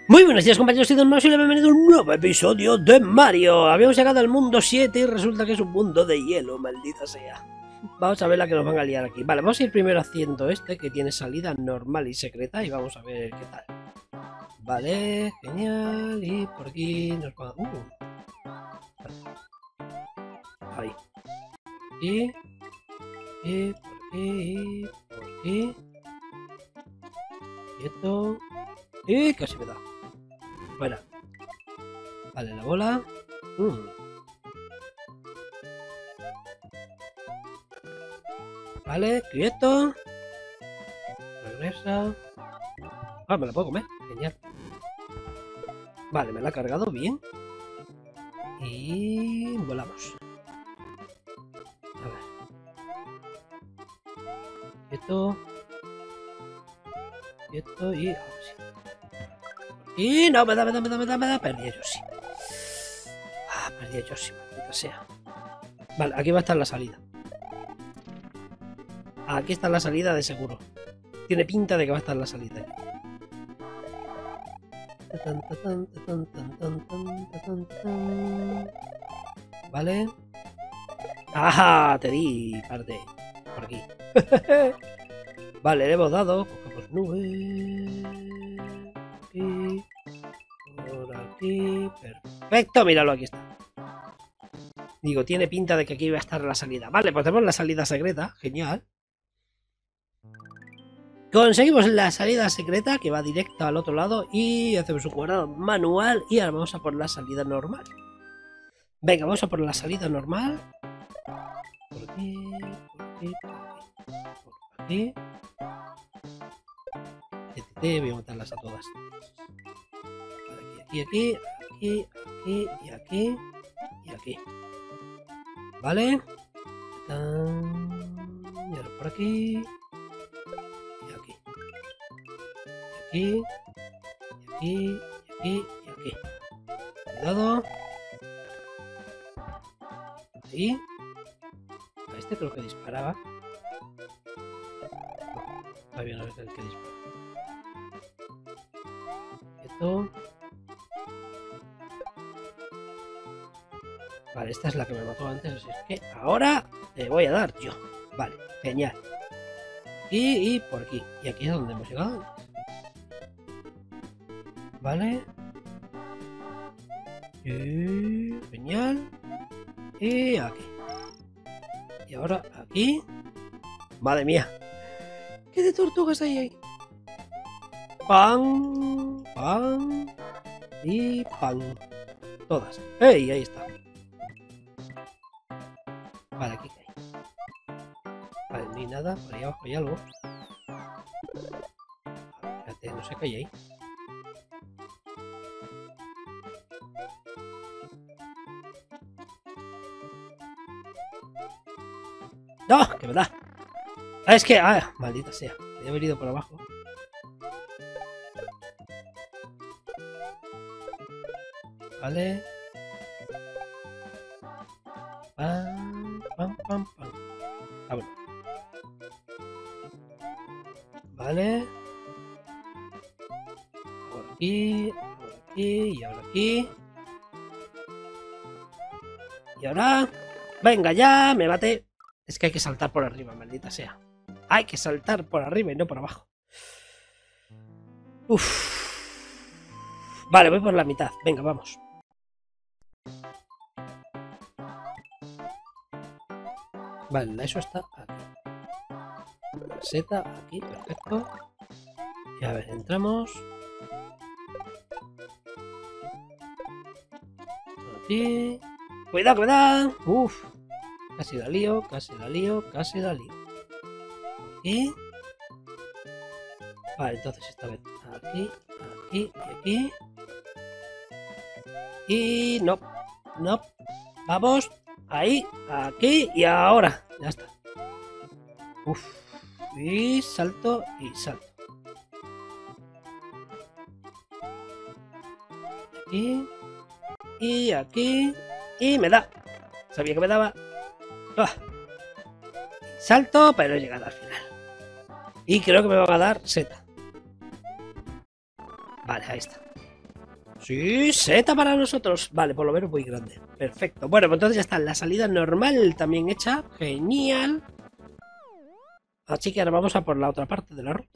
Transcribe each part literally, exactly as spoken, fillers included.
Muy buenos días, compañeros y demás, y bienvenido a un nuevo episodio de Mario. Habíamos llegado al mundo siete y resulta que es un mundo de hielo, maldita sea. Vamos a ver la que nos van a liar aquí. Vale, vamos a ir primero haciendo este, que tiene salida normal y secreta, y vamos a ver qué tal. Vale, genial, y por aquí nos va... Uh. Ahí. Y... Y por aquí, y por aquí... Quieto... Y casi me da. Fuera. Vale, la bola. Mm. Vale, quieto. Regresa. Ah, me la puedo comer. Genial. Vale, me la ha cargado bien. Y volamos. A ver. Quieto. Quieto y... ahora sí. Y no, me da, me da, me da, me da, me da. Perdí yo sí. Ah, perdí yo sí, maldita sea. Vale, aquí va a estar la salida. Aquí está la salida de seguro. Tiene pinta de que va a estar la salida. Vale. ¡Ajá! Te di parte. Por aquí. Vale, le hemos dado. Cogemos nubes. Aquí. Por aquí. Perfecto, míralo, aquí está. Digo, tiene pinta de que aquí va a estar la salida. Vale, pues tenemos la salida secreta. Genial. Conseguimos la salida secreta que va directa al otro lado y hacemos un cuadrado manual y ahora vamos a por la salida normal. Venga, vamos a por la salida normal. Por aquí, por aquí, por aquí. Por aquí. Voy a matarlas a todas. Aquí, aquí, aquí, aquí y aquí y aquí. Vale. Y ahora por aquí. Y aquí, y aquí, y aquí. Cuidado. Ahí. A este creo que disparaba. No, todavía no es el que dispara. Quieto. Vale, esta es la que me mató antes, así es que ahora le voy a dar yo. Vale, genial. Y, y por aquí. Y aquí es donde hemos llegado. Vale. Y... genial. Y aquí. Y ahora aquí. Madre mía. ¿Qué de tortugas hay ahí? Pan. Pan. Y pan. Todas. ¡Ey! Ahí está. Vale, aquí hay. Vale, no hay nada. Por ahí abajo hay algo. Espérate, no sé qué hay ahí. ¡No! ¡Que me da! Ah, es que... ¡ah! Maldita sea. Podría haber ido por abajo. Vale. Pam, pam, pam, pam. Ah, bueno. Vale. Por aquí. Por aquí. Y ahora aquí. Y ahora... ¡venga ya! ¡Me mate! Es que hay que saltar por arriba, maldita sea. Hay que saltar por arriba y no por abajo. Uff. Vale, voy por la mitad. Venga, vamos. Vale, eso está aquí. La seta aquí, perfecto. Y a ver, entramos. Aquí. Cuidado, cuidado. Uff. Casi la lío, casi la lío, casi la lío. Aquí. Vale, entonces esta vez aquí, aquí y aquí. Y no, no. Vamos. Ahí, aquí y ahora. Ya está. Uf. Y salto y salto. Aquí. Y aquí. Y me da. Sabía que me daba. Ah. Salto, pero he llegado al final. Y creo que me va a dar seta. Vale, ahí está. Sí, seta para nosotros. Vale, por lo menos muy grande. Perfecto. Bueno, pues entonces ya está. La salida normal también hecha. Genial. Así que ahora vamos a por la otra parte de la ruta.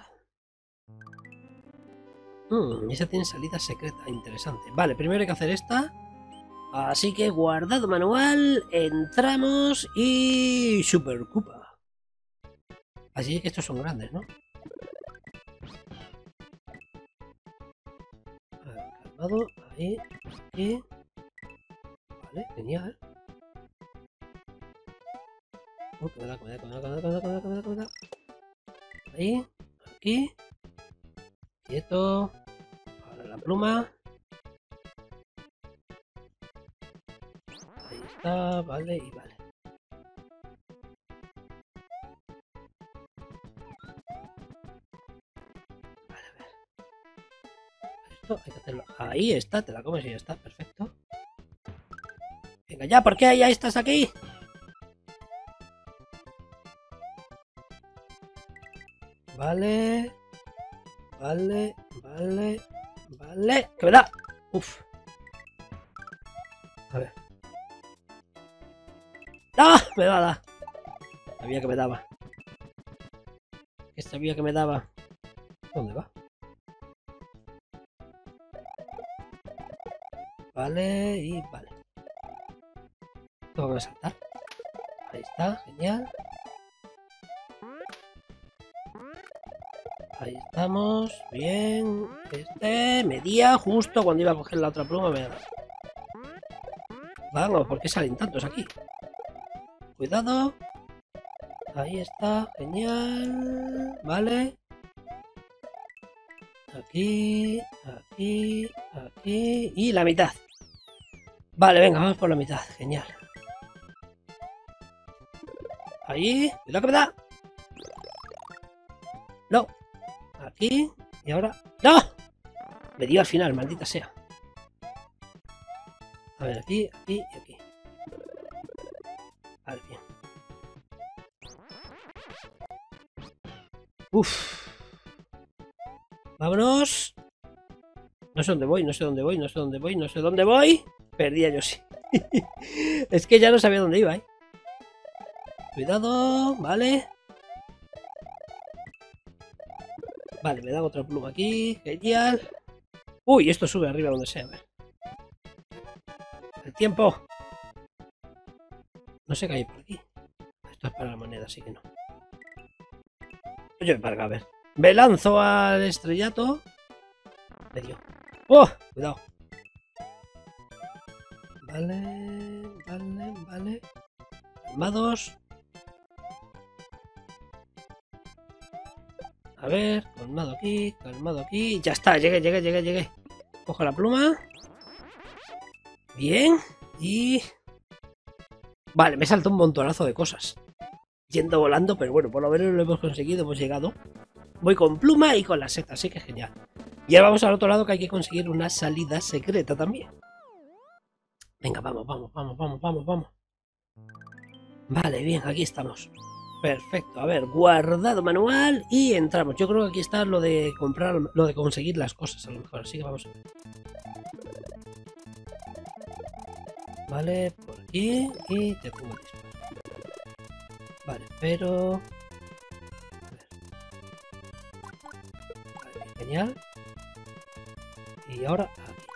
Hmm, esa tiene salida secreta. Interesante. Vale, primero hay que hacer esta. Así que guardado manual. Entramos y... Super Koopa. Así que estos son grandes, ¿no? Calmado, ahí, aquí. Vale, genial. Oh, que me da, que me da, que me da, que me da, que me da, que me da, que me da, que me da. Ahí, aquí. Quieto. Ahora la pluma. Ahí está, vale, y vale. Vale, a ver. Esto hay que hacerlo. Ahí está, te la comes y ya está, perfecto. Venga, ya, ¿por qué ya estás aquí? Vale. Vale, vale, vale. ¡Que me da! Uf. A ver. ¡Ah! Me da. Sabía que me daba. Que sabía que me daba. ¿Dónde va? Vale, y vale. Tengo que saltar. Ahí está, genial. Ahí estamos, bien. Este medía justo cuando iba a coger la otra pluma. Me... Vamos, ¿por qué salen tantos aquí? Cuidado. Ahí está, genial. Vale. Aquí, aquí, aquí. Y la mitad. Vale, venga, vamos por la mitad. Genial. Ahí. Cuidado que me da. No. Aquí. Y ahora. ¡No! Me dio al final, maldita sea. A ver, aquí, aquí y aquí. Vale, bien. Uf. Vámonos. No sé dónde voy, no sé dónde voy, no sé dónde voy, no sé dónde voy. Perdía yo sí. Es que ya no sabía dónde iba, ¿eh? Cuidado, vale. Vale, me dan otra pluma aquí. Genial. Uy, esto sube arriba donde sea. A ver. El tiempo. No sé qué hay por aquí. Esto es para la moneda, así que no. Yo me parga, a ver. Me lanzo al estrellato. Me dio. ¡Oh! Cuidado. Vale, vale, vale. Calmados. A ver, calmado aquí, calmado aquí. Ya está, llegué, llegué, llegué, llegué. Cojo la pluma. Bien. Y... Vale, me saltó un montonazo de cosas. Yendo volando, pero bueno, por lo menos lo hemos conseguido, hemos llegado. Voy con pluma y con la seta, así que genial. Y ahora vamos al otro lado que hay que conseguir una salida secreta también. Venga, vamos, vamos, vamos, vamos, vamos, vamos. Vale, bien, aquí estamos. Perfecto, a ver, guardado manual y entramos. Yo creo que aquí está lo de comprar, lo de conseguir las cosas a lo mejor, así que vamos a ver. Vale, por aquí y te pongo el disparo. Vale, pero... A ver. Vale, genial. Y ahora aquí.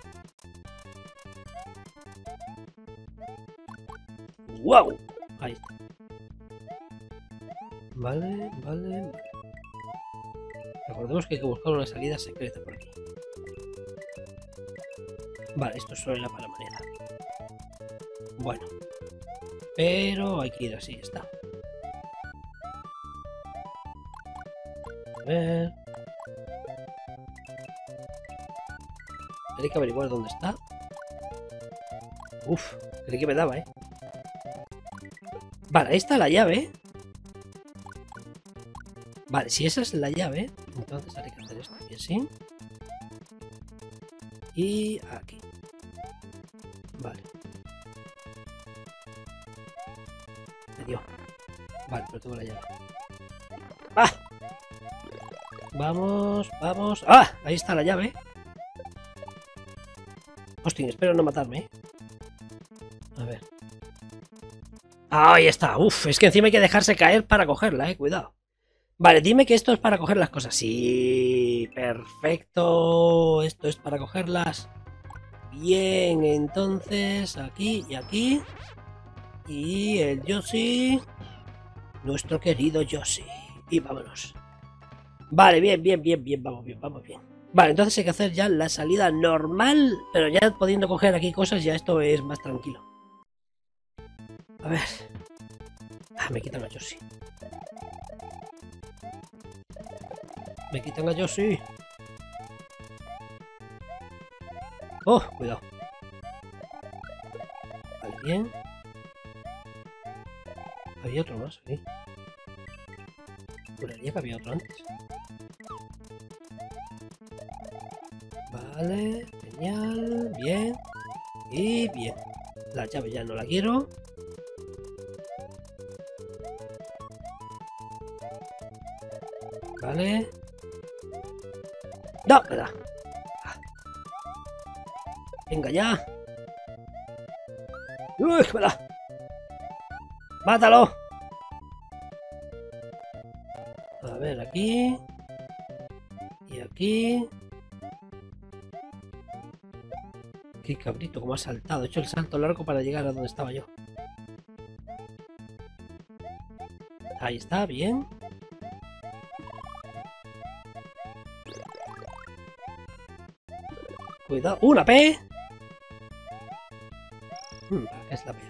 ¡Wow! Ahí está. Vale, vale, vale. Recordemos que hay que buscar una salida secreta por aquí. Vale, esto es solo la para moneda. Bueno. Pero hay que ir así, está. A ver. Hay que averiguar dónde está. Uf, creí que me daba, ¿eh? Vale, ahí está la llave. Vale, si esa es la llave, entonces hay que hacer esto aquí así. Y aquí. Vale. Me dio. Vale, pero tengo la llave. ¡Ah! Vamos, vamos. ¡Ah! Ahí está la llave. Hostia, espero no matarme, ¿eh? A ver. Ah, ahí está. Uf, es que encima hay que dejarse caer para cogerla, eh. Cuidado. Vale, dime que esto es para coger las cosas. Sí, perfecto. Esto es para cogerlas. Bien, entonces aquí y aquí. Y el Yoshi. Nuestro querido Yoshi. Y vámonos. Vale, bien, bien, bien, bien. Vamos bien, vamos bien. Vale, entonces hay que hacer ya la salida normal. Pero ya pudiendo coger aquí cosas, ya esto es más tranquilo. A ver. Ah, me quitan a Yoshi. Me quitan a Yoshi. Oh, cuidado. Vale, bien. Había otro más aquí. Juraría que había otro antes. Vale, genial, bien. Y bien. La llave ya no la quiero. Vale. No, me da. Venga ya. Uy, me da. ¡Mátalo! A ver, aquí. Y aquí. Qué cabrito, como ha saltado. He hecho el salto largo para llegar a donde estaba yo. Ahí está, bien. Cuidado. ¡Una P! Hmm, ¿para qué es la P?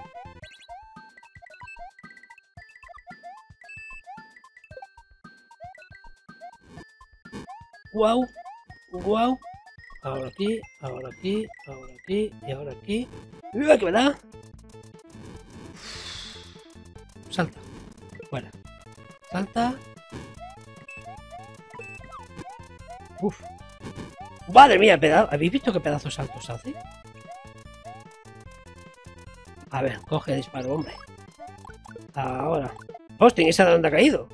Guau, guau. Ahora aquí, ahora aquí, ahora aquí y ahora aquí. ¡Uy, que me da! Salta. Fuera. Salta. Uf. Madre mía, pedazo. ¿Habéis visto qué pedazos saltos hace? A ver, coge disparo, hombre. Ahora. ¡Hostia! ¿Esa de dónde ha caído?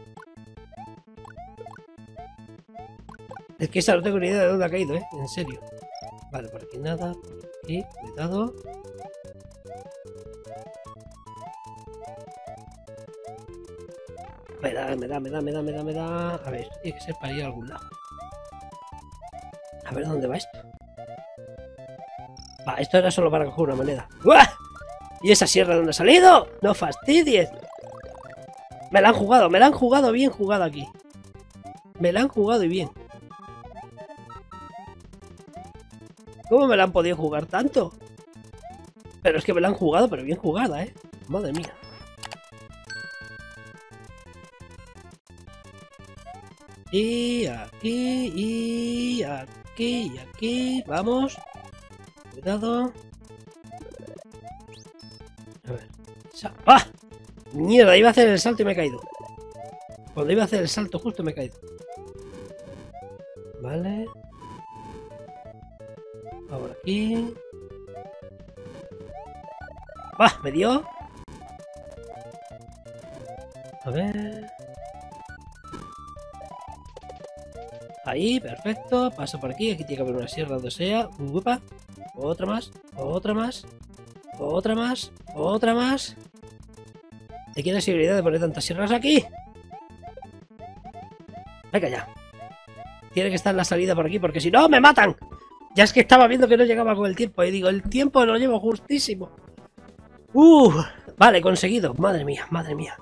Es que esa no tengo ni idea de dónde ha caído, ¿eh? En serio. Vale, por aquí nada. Por aquí, cuidado. Me da, me da, me da, me da, me da, me da. A ver, tiene que ser para ir a algún lado. A ver, ¿dónde va esto? Va, esto era solo para coger una moneda. ¡Uah! ¿Y esa sierra dónde ha salido? ¡No fastidies! Me la han jugado, me la han jugado bien jugado aquí. Me la han jugado y bien. ¿Cómo me la han podido jugar tanto? Pero es que me la han jugado, pero bien jugada, ¿eh? Madre mía. Y aquí, y aquí, y aquí. Vamos. Cuidado. A ver. ¡Ah! Mierda, iba a hacer el salto y me he caído. Cuando iba a hacer el salto justo me he caído. Vale. Ahora aquí. ¡Ah! Me dio. A ver. Ahí, perfecto. Paso por aquí. Aquí tiene que haber una sierra donde sea. Upa. Otra más. Otra más. Otra más. Otra más. ¿De quién es la seguridad de poner tantas sierras aquí? Venga ya. Tiene que estar la salida por aquí porque si no me matan. Ya es que estaba viendo que no llegaba con el tiempo. Y digo, el tiempo lo llevo justísimo. Uh, vale, conseguido. Madre mía, madre mía.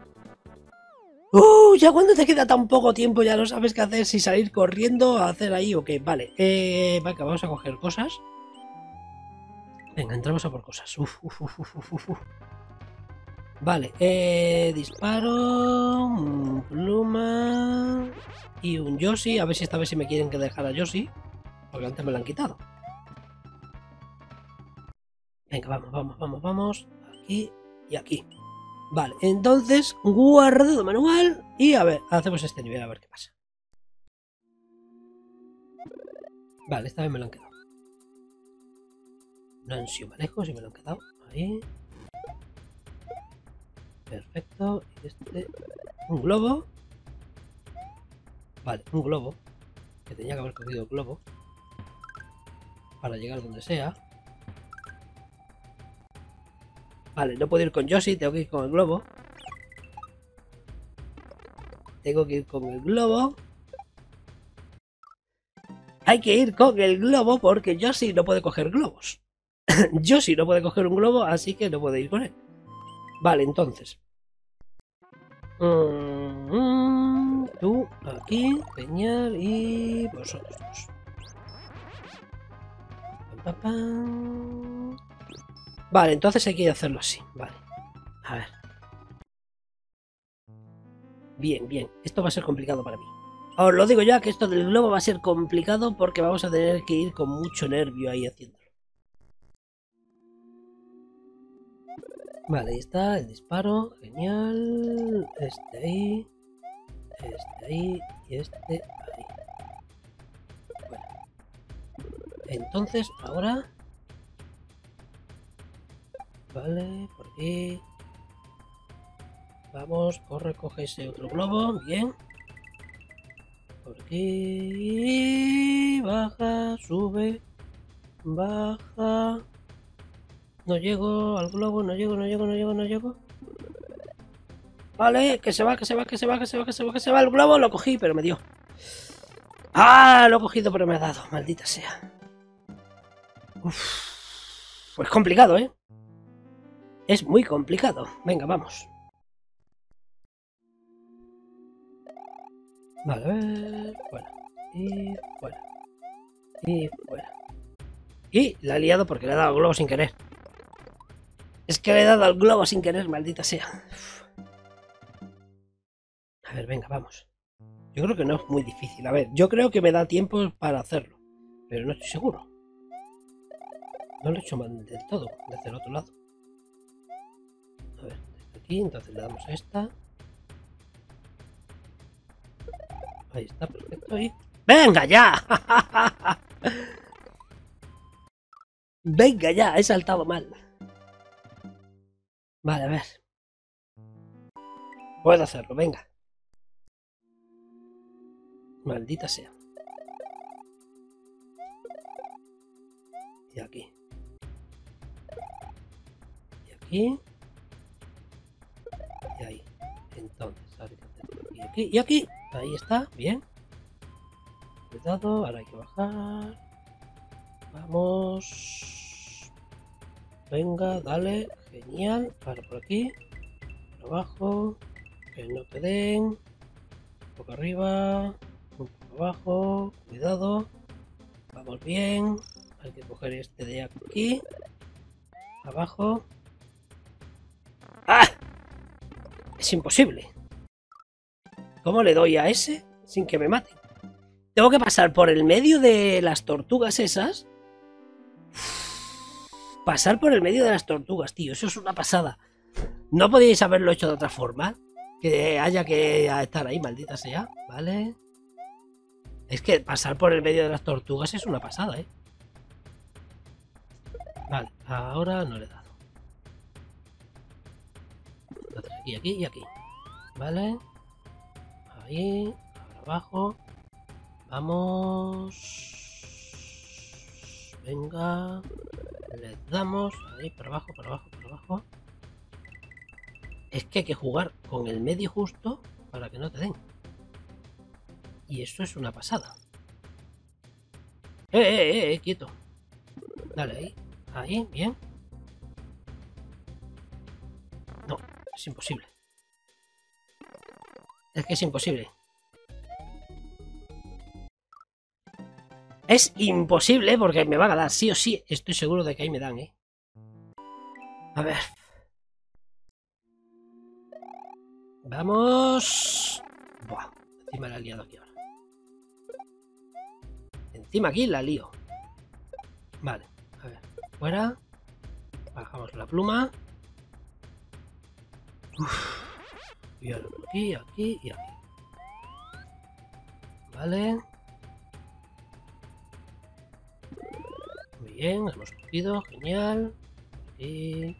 Uh, ya cuando te queda tan poco tiempo ya no sabes qué hacer, si salir corriendo a hacer ahí o qué. Vale, eh, venga, vamos a coger cosas. Venga, entramos a por cosas. Uf, uf, uf, uf, uf, uf. Vale, eh, disparo, pluma y un Yoshi. A ver si esta vez si me quieren que dejar a Yoshi, porque antes me lo han quitado. Venga, vamos, vamos, vamos, vamos. Aquí y aquí. Vale, entonces, guardado manual. Y a ver, hacemos este nivel a ver qué pasa. Vale, esta vez me lo han quedado. No han sido manejos y me lo han quedado. Ahí. Perfecto. Y este. Un globo. Vale, un globo. Que tenía que haber cogido el globo. para llegar donde sea. Vale, no puedo ir con Yoshi, tengo que ir con el globo. Tengo que ir con el globo. Hay que ir con el globo porque Yoshi no puede coger globos. Yoshi no puede coger un globo, así que no puede ir con él. Vale, entonces. Mm, tú aquí, genial, y vosotros dos. Pam, pam, pam. Vale, entonces hay que hacerlo así. Vale. A ver. Bien, bien. Esto va a ser complicado para mí. Os lo digo ya que esto del globo va a ser complicado porque vamos a tener que ir con mucho nervio ahí haciéndolo. Vale, ahí está el disparo. Genial. Este ahí. Este ahí. Y este ahí. Bueno. Entonces, ahora... Vale, por aquí. Vamos, corre, coge ese otro globo. Bien. Por aquí. Baja, sube. Baja. No llego al globo, no llego, no llego, no llego, no llego. Vale, que se va, que se va, que se va, que se va, que se va, que se va el globo. Lo cogí, pero me dio. Ah, lo he cogido, pero me ha dado. Maldita sea. Uf. Pues complicado, ¿eh? Es muy complicado. Venga, vamos. Vale, a ver. Fuera. Y fuera. Y fuera. Y la he liado porque le he dado al globo sin querer. Es que le he dado al globo sin querer, maldita sea. A ver, venga, vamos. Yo creo que no es muy difícil. A ver, yo creo que me da tiempo para hacerlo. Pero no estoy seguro. No lo he hecho mal del todo, desde el otro lado. A ver, desde aquí, entonces le damos a esta. Ahí está, perfecto. Y... ¡venga ya! ¡Venga ya! He saltado mal. Vale, a ver. Puedo hacerlo, venga. Maldita sea. Y aquí. Y aquí. Y ahí. Entonces, a ver, aquí, aquí y aquí. Ahí está, bien. Cuidado, ahora hay que bajar. Vamos. Venga, dale. Genial. Ahora por aquí. Por abajo. Que no te den. Un poco arriba. Un poco abajo. Cuidado. Vamos bien. Hay que coger este de aquí. Abajo. ¡Ah! Es imposible. ¿Cómo le doy a ese sin que me mate? Tengo que pasar por el medio de las tortugas esas. Pasar por el medio de las tortugas, tío. Eso es una pasada. ¿No podíais haberlo hecho de otra forma? Que haya que estar ahí, maldita sea. Vale. Es que pasar por el medio de las tortugas es una pasada, ¿eh? Vale, ahora no le he dado. Entonces aquí, aquí y aquí. Vale. Ahí. Ahora abajo. Vamos. Venga. Le damos. Ahí, por abajo, por abajo, por abajo. Es que hay que jugar con el medio justo para que no te den. Y eso es una pasada. ¡Eh, eh, eh! eh quieto. Dale ahí. Ahí, bien. No, es imposible. Es que es imposible. Es imposible porque me van a dar, sí o sí. Estoy seguro de que ahí me dan, ¿eh? A ver. Vamos. Buah, encima la he liado aquí ahora. Encima aquí la lío. Vale, a ver. Fuera. Bajamos la pluma. Uf. Y ahora por aquí, aquí y aquí. Vale. Muy bien, hemos cogido, genial. Aquí.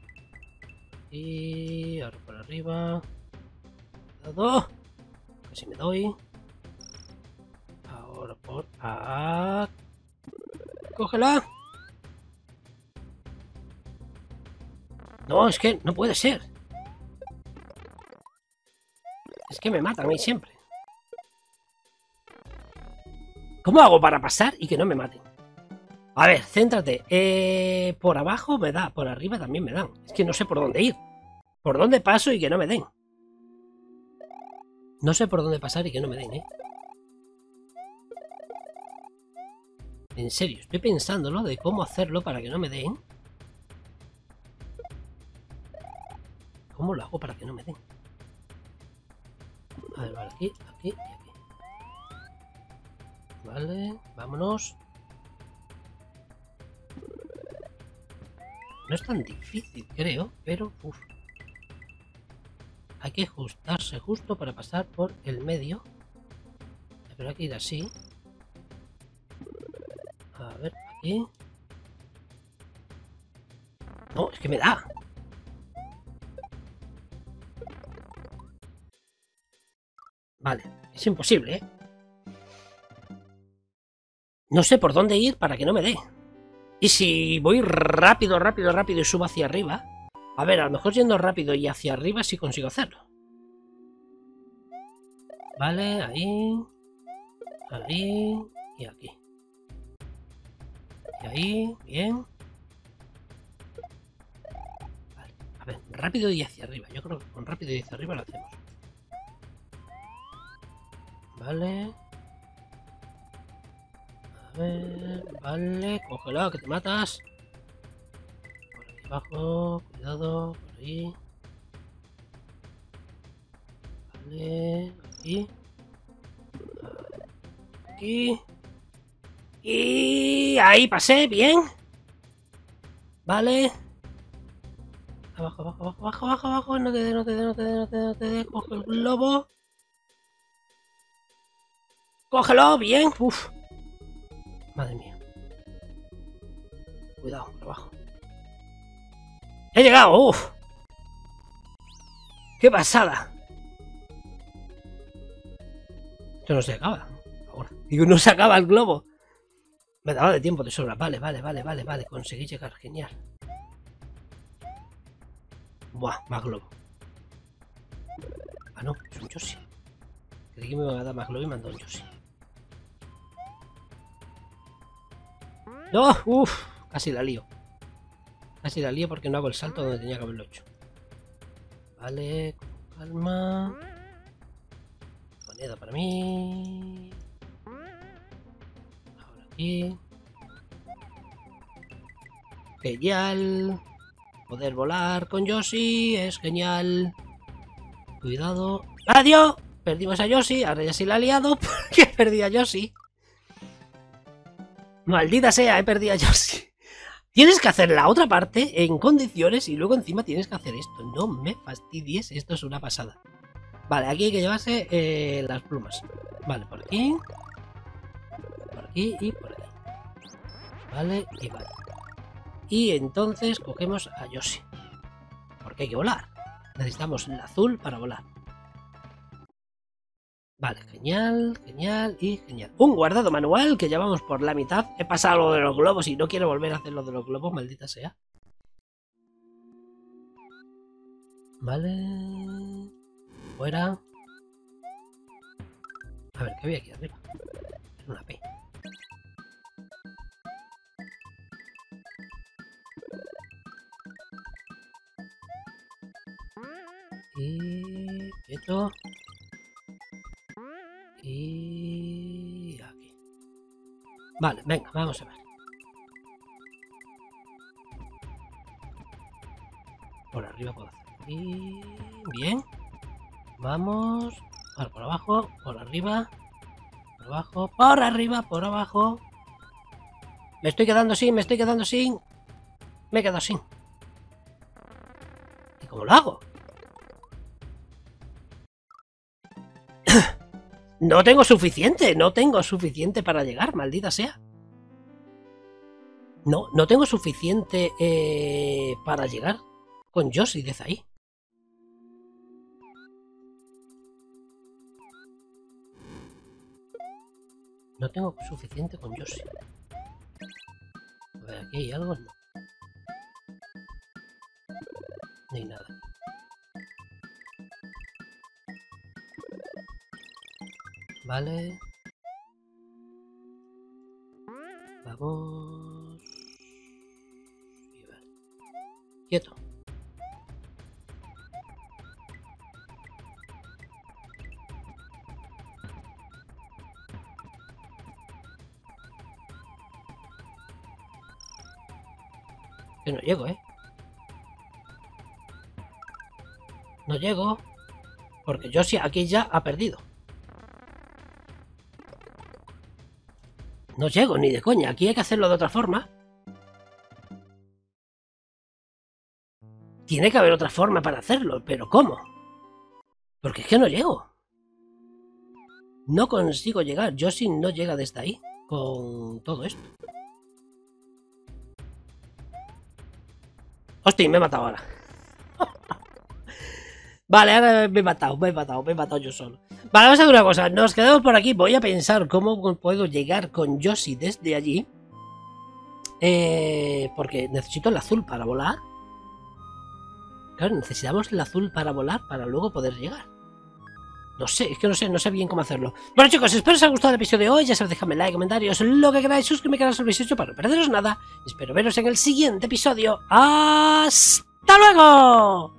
Y ahora por arriba. Cuidado. Casi me doy. Ahora por... Ah. ¡Cógela! No, es que no puede ser. Es que me matan ahí siempre. ¿Cómo hago para pasar y que no me maten? A ver, céntrate. Eh, por abajo me da, por arriba también me dan. Es que no sé por dónde ir. ¿Por dónde paso y que no me den? No sé por dónde pasar y que no me den, ¿eh? En serio, estoy pensándolo de cómo hacerlo para que no me den. ¿Cómo lo hago para que no me den? A ver, vale, aquí, aquí y aquí. Vale, vámonos. No es tan difícil, creo, pero... Uf. Hay que ajustarse justo para pasar por el medio. Pero hay que ir así. A ver, aquí. No, es que me da. Vale, es imposible, ¿eh? No sé por dónde ir para que no me dé. Y si voy rápido, rápido, rápido y subo hacia arriba... A ver, a lo mejor yendo rápido y hacia arriba sí consigo hacerlo. Vale, ahí... Ahí... Y aquí. Y ahí, bien. Vale, a ver, rápido y hacia arriba. Yo creo que con rápido y hacia arriba lo hacemos. Vale... A ver, vale, cógelo, que te matas. Por aquí abajo, cuidado, por ahí. Vale, aquí. Aquí. Y ahí pasé, bien. Vale. Abajo, abajo, abajo, abajo, abajo, abajo. No te dé, no te dé, no te dé, no te dé, no te dé. Coge el globo. Cógelo, bien. Uf. Madre mía. Cuidado, por abajo. ¡He llegado! ¡Uf! ¡Qué pasada! Esto no se acaba. Ahora. Digo, no se acaba el globo. Me daba de tiempo de sobra. Vale, vale, vale, vale, vale. Conseguí llegar. Genial. Buah, más globo. Ah, no. Es un Yoshi. Creí que me iban a dar más globo y mandó un Yoshi. ¡No! ¡Uf! Casi la lío. Casi la lío porque no hago el salto donde tenía que haberlo hecho. Vale, con calma. Moneda para mí. Ahora aquí. Genial. Poder volar con Yoshi es genial. Cuidado. ¡Adiós! Perdimos a Yoshi. Ahora ya sí la ha liado porque perdí a Yoshi. Maldita sea, he perdido a Yoshi. Tienes que hacer la otra parte en condiciones y luego encima tienes que hacer esto. No me fastidies, esto es una pasada. Vale, aquí hay que llevarse eh, las plumas. Vale, por aquí. Por aquí y por aquí. Vale, y vale. Y entonces cogemos a Yoshi. Porque hay que volar. Necesitamos el azul para volar. Vale, genial, genial y genial. Un guardado manual que ya vamos por la mitad. He pasado lo de los globos y no quiero volver a hacer lo de los globos, maldita sea. Vale. Fuera. A ver, ¿qué había aquí arriba? Es una P. Y... quieto. Y... aquí. Vale, venga, vamos a ver. Por arriba puedo hacer. Y... bien. Vamos. Vale, por abajo, por arriba. Por abajo, por arriba, por abajo. Me estoy quedando sin, me estoy quedando sin. Me he quedado sin. ¿Y cómo lo hago? No tengo suficiente, no tengo suficiente para llegar, maldita sea. No, no tengo suficiente eh, para llegar con Yoshi desde ahí. No tengo suficiente con Yoshi. A ver, aquí hay algo, no. Ni nada. Vale. Vamos. Y vale. Quieto. Que no llego, ¿eh? No llego. Porque Yoshi aquí ya ha perdido. No llego ni de coña. Aquí hay que hacerlo de otra forma. Tiene que haber otra forma para hacerlo. ¿Pero cómo? Porque es que no llego. No consigo llegar. Yoshi no llega desde ahí. Con todo esto. Hostia, me he matado ahora. Vale, ahora me he matado, me he matado, me he matado yo solo. Vale, vamos a hacer una cosa. Nos quedamos por aquí. Voy a pensar cómo puedo llegar con Yoshi desde allí. Eh, porque necesito el azul para volar. Claro, necesitamos el azul para volar para luego poder llegar. No sé, es que no sé, no sé bien cómo hacerlo. Bueno chicos, espero que os haya gustado el episodio de hoy. Ya sabéis, dejadme like, comentarios, lo que queráis. Suscribirme al canal si no lo habéis hecho para no perderos nada. Espero veros en el siguiente episodio. ¡Hasta luego!